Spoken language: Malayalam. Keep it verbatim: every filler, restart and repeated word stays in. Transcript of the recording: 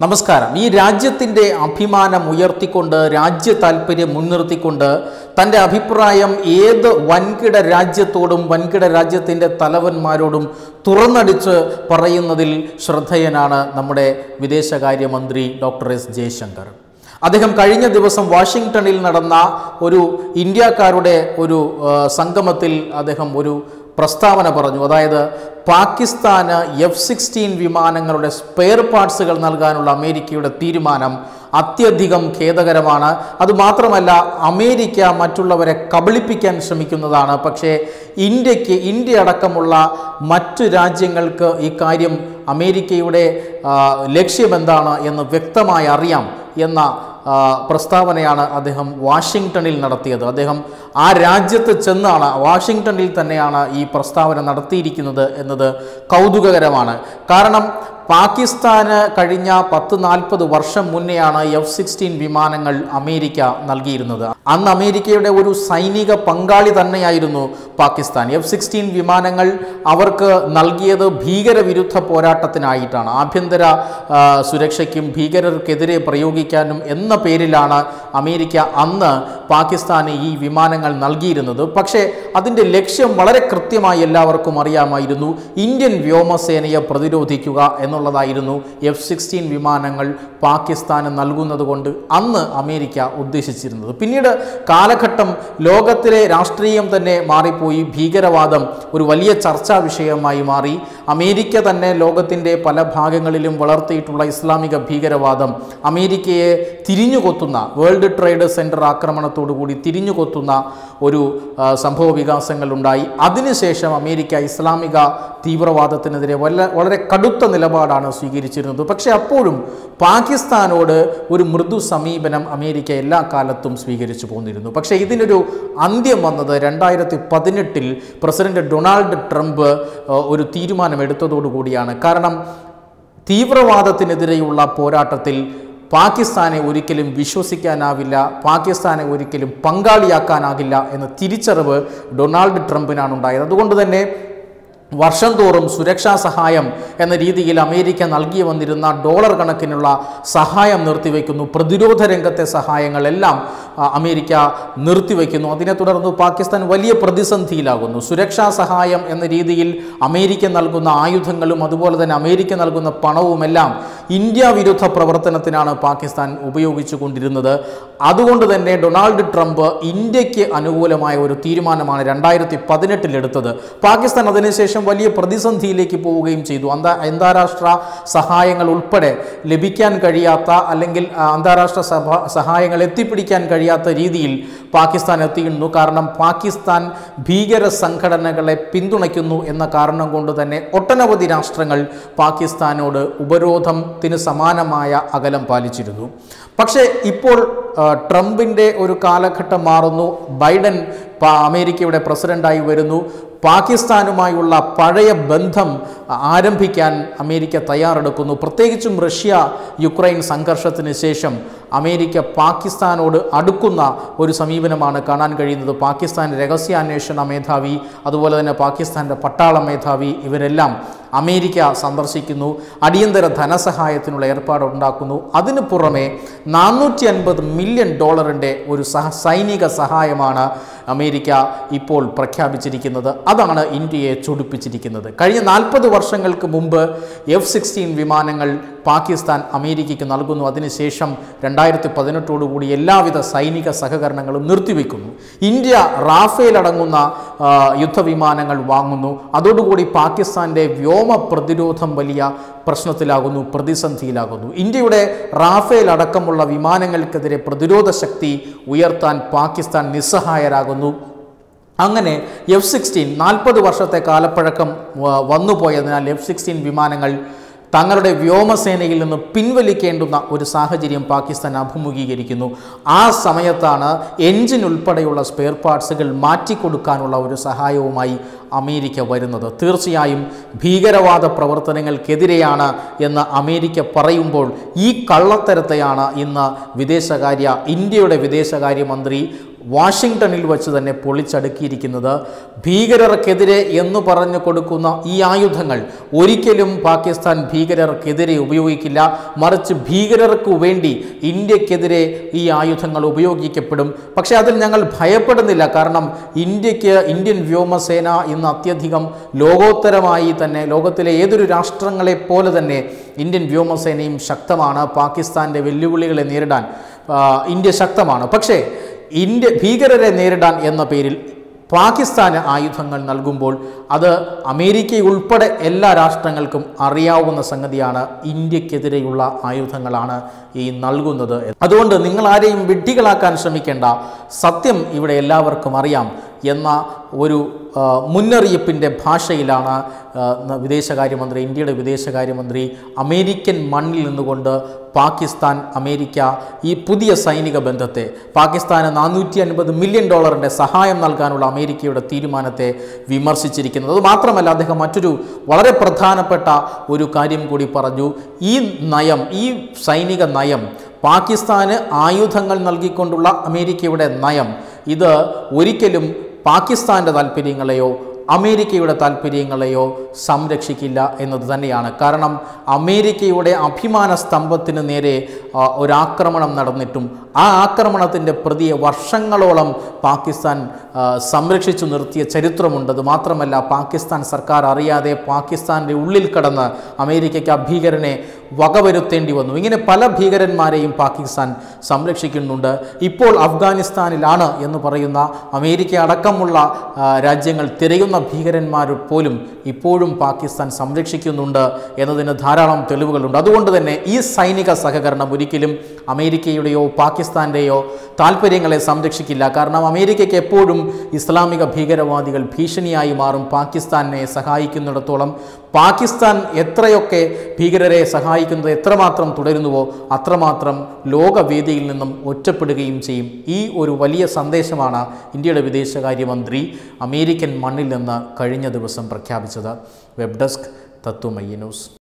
നമസ്കാരം. ഈ രാജ്യത്തിൻ്റെ അഭിമാനം ഉയർത്തിക്കൊണ്ട് രാജ്യ താല്പര്യം മുൻനിർത്തിക്കൊണ്ട് തൻ്റെ അഭിപ്രായം ഏത് വൻകിട രാജ്യത്തോടും വൻകിട രാജ്യത്തിൻ്റെ തലവന്മാരോടും തുറന്നടിച്ച് പറയുന്നതിൽ ശ്രദ്ധേയനാണ് നമ്മുടെ വിദേശകാര്യമന്ത്രി ഡോക്ടർ എസ് ജയശങ്കർ. അദ്ദേഹം കഴിഞ്ഞ ദിവസം വാഷിങ്ടണിൽ നടന്ന ഒരു ഇന്ത്യക്കാരുടെ ഒരു സംഗമത്തിൽ അദ്ദേഹം ഒരു പ്രസ്താവന പറഞ്ഞു. അതായത് പാകിസ്ഥാന് എഫ് സിക്സ്റ്റീൻ വിമാനങ്ങളുടെ സ്പെയർ പാർട്സുകൾ നൽകാനുള്ള അമേരിക്കയുടെ തീരുമാനം അത്യധികം ഖേദകരമാണ്. അതുമാത്രമല്ല, അമേരിക്ക മറ്റുള്ളവരെ കബളിപ്പിക്കാൻ ശ്രമിക്കുന്നതാണ്. പക്ഷേ ഇന്ത്യക്ക് ഇന്ത്യ അടക്കമുള്ള മറ്റു രാജ്യങ്ങൾക്ക് ഈ കാര്യം അമേരിക്കയുടെ ലക്ഷ്യമെന്താണ് എന്ന് വ്യക്തമായി അറിയാം എന്ന പ്രസ്താവനയാണ് അദ്ദേഹം വാഷിങ്ടണിൽ നടത്തിയത്. അദ്ദേഹം ആ രാജ്യത്ത് ചെന്നാണ്, വാഷിങ്ടണിൽ തന്നെയാണ് ഈ പ്രസ്താവന നടത്തിയിരിക്കുന്നത് എന്നത് കൗതുകകരമാണ്. കാരണം പാകിസ്ഥാന് കഴിഞ്ഞ പത്ത് നാൽപ്പത് വർഷം മുന്നെയാണ് എഫ് സിക്സ്റ്റീൻ വിമാനങ്ങൾ അമേരിക്ക നൽകിയിരുന്നത്. അന്ന് അമേരിക്കയുടെ ഒരു സൈനിക പങ്കാളി തന്നെയായിരുന്നു പാകിസ്ഥാൻ. എഫ് സിക്സ്റ്റീൻ വിമാനങ്ങൾ അവർക്ക് നൽകിയത് ഭീകരവിരുദ്ധ പോരാട്ടത്തിനായിട്ടാണ്. ആഭ്യന്തര സുരക്ഷയ്ക്കും ഭീകരർക്കെതിരെ പ്രയോഗിക്കാനും എന്ന പേരിലാണ് അമേരിക്ക അന്ന് പാകിസ്ഥാന് ഈ വിമാനങ്ങൾ നൽകിയിരുന്നത്. പക്ഷേ അതിൻ്റെ ലക്ഷ്യം വളരെ കൃത്യമായി എല്ലാവർക്കും അറിയാമായിരുന്നു. ഇന്ത്യൻ വ്യോമസേനയെ പ്രതിരോധിക്കുക എന്നുള്ളതായിരുന്നു എഫ് സിക്സ്റ്റീൻ വിമാനങ്ങൾ പാകിസ്ഥാന് നൽകുന്നത് കൊണ്ട് അന്ന് അമേരിക്ക ഉദ്ദേശിച്ചിരുന്നത്. പിന്നീട് കാലഘട്ടം, ലോകത്തിലെ രാഷ്ട്രീയം തന്നെ മാറിപ്പോയി. ഭീകരവാദം ഒരു വലിയ ചർച്ചാ വിഷയമായി മാറി. അമേരിക്ക തന്നെ ലോകത്തിൻ്റെ പല ഭാഗങ്ങളിലും വളർത്തിയിട്ടുള്ള ഇസ്ലാമിക ഭീകരവാദം അമേരിക്കയെ തിരിഞ്ഞുകൊത്തുന്ന, വേൾഡ് ട്രേഡ് സെൻറ്റർ ആക്രമണത്തോടു കൂടി തിരിഞ്ഞുകൊത്തുന്ന ഒരു സംഭവ വികാസങ്ങളുണ്ടായി. അതിനുശേഷം അമേരിക്ക ഇസ്ലാമിക തീവ്രവാദത്തിനെതിരെ വല്ല വളരെ കടുത്ത നിലപാടാണ് സ്വീകരിച്ചിരുന്നത്. പക്ഷേ അപ്പോഴും പാകിസ്ഥാനോട് ഒരു മൃദു സമീപനം അമേരിക്ക എല്ലാ കാലത്തും സ്വീകരിച്ചു പോന്നിരുന്നു. പക്ഷേ ഇതിനൊരു അന്ത്യം വന്നത് രണ്ടായിരത്തി പതിനെട്ടിൽ പ്രസിഡന്റ് ഡൊണാൾഡ് ട്രംപ് ഒരു തീരുമാനമെടുത്തതോടുകൂടിയാണ്. കാരണം തീവ്രവാദത്തിനെതിരെയുള്ള പോരാട്ടത്തിൽ പാകിസ്ഥാനെ ഒരിക്കലും വിശ്വസിക്കാനാവില്ല, പാകിസ്ഥാനെ ഒരിക്കലും പങ്കാളിയാക്കാനാകില്ല എന്ന തിരിച്ചറിവ് ഡൊണാൾഡ് ട്രംപിനാണ് ഉണ്ടായത്. അതുകൊണ്ട് തന്നെ വർഷം തോറും സുരക്ഷാ സഹായം എന്ന രീതിയിൽ അമേരിക്ക നൽകി വന്നിരുന്ന ഡോളർ കണക്കിനുള്ള സഹായം നിർത്തിവെക്കുന്നു. പ്രതിരോധ രംഗത്തെ സഹായങ്ങളെല്ലാം അമേരിക്ക നിർത്തിവെക്കുന്നു. അതിനെ തുടർന്ന് പാകിസ്ഥാൻ വലിയ പ്രതിസന്ധിയിലാകുന്നു. സുരക്ഷാ സഹായം എന്ന രീതിയിൽ അമേരിക്ക നൽകുന്ന ആയുധങ്ങളും അതുപോലെ തന്നെ അമേരിക്ക നൽകുന്ന പണവുമെല്ലാം ഇന്ത്യ വിരുദ്ധ പ്രവർത്തനത്തിനാണ് പാകിസ്ഥാൻ ഉപയോഗിച്ചു കൊണ്ടിരുന്നത്. അതുകൊണ്ട് തന്നെ ഡൊണാൾഡ് ട്രംപ് ഇന്ത്യക്ക് അനുകൂലമായ ഒരു തീരുമാനമാണ് രണ്ടായിരത്തി പതിനെട്ടിൽ എടുത്തത്. പാകിസ്ഥാൻ അതിനുശേഷം വലിയ പ്രതിസന്ധിയിലേക്ക് പോവുകയും ചെയ്തു. അന്താ അന്താരാഷ്ട്ര സഹായങ്ങൾ ഉൾപ്പെടെ ലഭിക്കാൻ കഴിയാത്ത, അല്ലെങ്കിൽ അന്താരാഷ്ട്ര സഹായങ്ങൾ എത്തിപ്പിടിക്കാൻ കഴിയാത്ത രീതിയിൽ പാകിസ്ഥാൻ എത്തിയിരുന്നു. കാരണം പാകിസ്ഥാൻ ഭീകര സംഘടനകളെ പിന്തുണയ്ക്കുന്നു എന്ന കാരണം കൊണ്ട് തന്നെ ഒട്ടനവധി രാഷ്ട്രങ്ങൾ പാകിസ്ഥാനോട് ഉപരോധത്തിന് സമാനമായ അകലം പാലിച്ചിരുന്നു. പക്ഷേ ഇപ്പോൾ ട്രംപിൻ്റെ ഒരു കാലഘട്ടം മാറുന്നു. ബൈഡൻ അമേരിക്കയുടെ പ്രസിഡന്റായി വരുന്നു. പാകിസ്ഥാനുമായുള്ള പഴയ ബന്ധം ആരംഭിക്കാൻ അമേരിക്ക തയ്യാറെടുക്കുന്നു. പ്രത്യേകിച്ചും റഷ്യ യുക്രൈൻ സംഘർഷത്തിന് ശേഷം അമേരിക്ക പാകിസ്ഥാനോട് അടുക്കുന്ന ഒരു സമീപനമാണ് കാണാൻ കഴിയുന്നത്. പാകിസ്ഥാൻ രഹസ്യാന്വേഷണ മേധാവി, അതുപോലെ തന്നെ പാകിസ്ഥാൻ്റെ പട്ടാള മേധാവി, ഇവരെല്ലാം അമേരിക്ക സന്ദർശിക്കുന്നു. അടിയന്തര ധനസഹായത്തിനുള്ള ഏർപ്പാടുണ്ടാക്കുന്നു. അതിനു പുറമെ നാനൂറ്റി അൻപത് മില്യൺ ഡോളറിൻ്റെ ഒരു സഹ സൈനിക സഹായമാണ് അമേരിക്ക ഇപ്പോൾ പ്രഖ്യാപിച്ചിരിക്കുന്നത്. അതാണ് ഇന്ത്യയെ ചൊടിപ്പിച്ചിരിക്കുന്നത്. കഴിഞ്ഞ നാൽപ്പത് വർഷങ്ങൾക്ക് മുമ്പ് എഫ് സിക്സ്റ്റീൻ വിമാനങ്ങൾ പാകിസ്ഥാൻ അമേരിക്കയ്ക്ക് നൽകുന്നു. അതിനുശേഷം രണ്ടായിരത്തി പതിനെട്ടോടുകൂടി എല്ലാവിധ സൈനിക സഹകരണങ്ങളും നിർത്തിവെക്കുന്നു. ഇന്ത്യ റാഫേൽ അടങ്ങുന്ന യുദ്ധവിമാനങ്ങൾ വാങ്ങുന്നു. അതോടുകൂടി പാകിസ്ഥാൻ്റെ വ്യോമ പ്രതിരോധം വലിയ പ്രശ്നത്തിലാകുന്നു, പ്രതിസന്ധിയിലാകുന്നു. ഇന്ത്യയുടെ റാഫേൽ അടക്കമുള്ള വിമാനങ്ങൾക്കെതിരെ പ്രതിരോധ ശക്തി ഉയർത്താൻ പാകിസ്ഥാൻ നിസ്സഹായരാകുന്നു. അങ്ങനെ എഫ് സിക്സ്റ്റീൻ നാൽപ്പത് വർഷത്തെ കാലപ്പഴക്കം വന്നുപോയതിനാൽ എഫ് സിക്സ്റ്റീൻ വിമാനങ്ങൾ തങ്ങളുടെ വ്യോമസേനയിൽ നിന്ന് പിൻവലിക്കേണ്ടുന്ന ഒരു സാഹചര്യം പാകിസ്ഥാൻ അഭിമുഖീകരിക്കുന്നു. ആ സമയത്താണ് എൻജിൻ ഉൾപ്പെടെയുള്ള സ്പെയർ പാർട്സുകൾ മാറ്റിക്കൊടുക്കാനുള്ള ഒരു സഹായവുമായി അമേരിക്ക വരുന്നത്. തീർച്ചയായും ഭീകരവാദ പ്രവർത്തനങ്ങൾക്കെതിരെയാണ് എന്ന് അമേരിക്ക പറയുമ്പോൾ ഈ കള്ളത്തരത്തെയാണ് ഇന്ന് വിദേശകാര്യ ഇന്ത്യയുടെ വിദേശകാര്യമന്ത്രി വാഷിങ്ടണിൽ വച്ച് തന്നെ പൊളിച്ചടുക്കിയിരിക്കുന്നത്. ഭീകരർക്കെതിരെ എന്ന് പറഞ്ഞു കൊടുക്കുന്ന ഈ ആയുധങ്ങൾ ഒരിക്കലും പാകിസ്ഥാൻ ഭീകരർക്കെതിരെ ഉപയോഗിക്കില്ല. മറിച്ച് ഭീകരർക്ക് വേണ്ടി ഇന്ത്യക്കെതിരെ ഈ ആയുധങ്ങൾ ഉപയോഗിക്കപ്പെടും. പക്ഷേ അതിൽ ഞങ്ങൾ ഭയപ്പെടുന്നില്ല. കാരണം ഇന്ത്യക്ക് ഇന്ത്യൻ വ്യോമസേന ഇന്ന് അത്യധികം ലോകോത്തരമായി തന്നെ ലോകത്തിലെ ഏതൊരു രാഷ്ട്രങ്ങളെ പോലെ തന്നെ ഇന്ത്യൻ വ്യോമസേനയും ശക്തമാണ്. പാകിസ്ഥാൻ്റെ വെല്ലുവിളികളെ നേരിടാൻ ഇന്ത്യ ശക്തമാണ്. പക്ഷേ ഇന്ത്യ ഭീകരരെ നേരിടാൻ എന്ന പേരിൽ പാകിസ്ഥാന് ആയുധങ്ങൾ നൽകുമ്പോൾ അത് അമേരിക്കയുൾപ്പെടെ എല്ലാ രാഷ്ട്രങ്ങൾക്കും അറിയാവുന്ന സംഗതിയാണ്. ഇന്ത്യക്കെതിരെയുള്ള ആയുധങ്ങളാണ് ഈ നൽകുന്നത്. അതുകൊണ്ട് നിങ്ങൾ ആരെയും വിഡ്ഢികളാക്കാൻ ശ്രമിക്കേണ്ട, സത്യം ഇവിടെ എല്ലാവർക്കും അറിയാം എന്ന ഒരു മുന്നറിയിപ്പിൻ്റെ ഭാഷയിലാണ് വിദേശകാര്യമന്ത്രി ഇന്ത്യയുടെ വിദേശകാര്യമന്ത്രി അമേരിക്കൻ മണ്ണിൽ നിന്നുകൊണ്ട് പാകിസ്ഥാൻ അമേരിക്ക ഈ പുതിയ സൈനിക ബന്ധത്തെ, പാകിസ്ഥാന് നാനൂറ്റി അൻപത് മില്യൺ ഡോളറിൻ്റെ സഹായം നൽകാനുള്ള അമേരിക്കയുടെ തീരുമാനത്തെ വിമർശിച്ചിരിക്കുന്നത്. അത് മാത്രമല്ല, അദ്ദേഹം മറ്റൊരു വളരെ പ്രധാനപ്പെട്ട ഒരു കാര്യം കൂടി പറഞ്ഞു. ഈ നയം, ഈ സൈനിക നയം, പാകിസ്ഥാന് ആയുധങ്ങൾ നൽകിക്കൊണ്ടുള്ള അമേരിക്കയുടെ നയം, ഇത് ഒരിക്കലും പാകിസ്ഥാൻ്റെ താല്പര്യങ്ങളെയോ അമേരിക്കയുടെ താല്പര്യങ്ങളെയോ സംരക്ഷിക്കില്ല എന്നത് തന്നെയാണ്. കാരണം അമേരിക്കയുടെ അഭിമാന സ്തംഭത്തിന് നേരെ ഒരാക്രമണം നടന്നിട്ടും ആ ആക്രമണത്തിൻ്റെ പ്രതിയെ വർഷങ്ങളോളം പാകിസ്ഥാൻ സംരക്ഷിച്ചു നിർത്തിയ ചരിത്രമുണ്ട്. അത് മാത്രമല്ല, പാകിസ്ഥാൻ സർക്കാർ അറിയാതെ പാകിസ്ഥാൻ്റെ ഉള്ളിൽ കടന്ന് അമേരിക്കയ്ക്ക് ആ ഭീകരനെ വകവരുത്തേണ്ടി വന്നു. ഇങ്ങനെ പല ഭീകരന്മാരെയും പാകിസ്ഥാൻ സംരക്ഷിക്കുന്നുണ്ട്. ഇപ്പോൾ അഫ്ഗാനിസ്ഥാനിലാണ് എന്ന് പറയുന്ന അമേരിക്ക അടക്കമുള്ള രാജ്യങ്ങൾ തിരയുന്ന ഭീകരന്മാർ പോലും ഇപ്പോഴും പാകിസ്ഥാൻ സംരക്ഷിക്കുന്നുണ്ട് എന്നതിന് ധാരാളം തെളിവുകളുണ്ട്. അതുകൊണ്ട് തന്നെ ഈ സൈനിക സഹകരണം ഒരിക്കലും അമേരിക്കയുടെയോ പാകിസ്ഥാൻ്റെയോ താല്പര്യങ്ങളെ സംരക്ഷിക്കില്ല. കാരണം അമേരിക്കയ്ക്ക് എപ്പോഴും ഇസ്ലാമിക ഭീകരവാദികൾ ഭീഷണിയായി മാറും. പാകിസ്ഥാനെ സഹായിക്കുന്നിടത്തോളം പാകിസ്ഥാൻ എത്രയൊക്കെ ഭീകരരെ സഹായിക്കുന്നത് എത്രമാത്രം തുടരുന്നുവോ അത്രമാത്രം ലോകവേദിയിൽ നിന്നും ഒറ്റപ്പെടുകയും ചെയ്യും. ഈ ഒരു വലിയ സന്ദേശമാണ് ഇന്ത്യയുടെ വിദേശകാര്യമന്ത്രി അമേരിക്കൻ മണ്ണിൽ നിന്ന് കഴിഞ്ഞ ദിവസം പ്രഖ്യാപിച്ചത്. Web desk Tatwamayi news.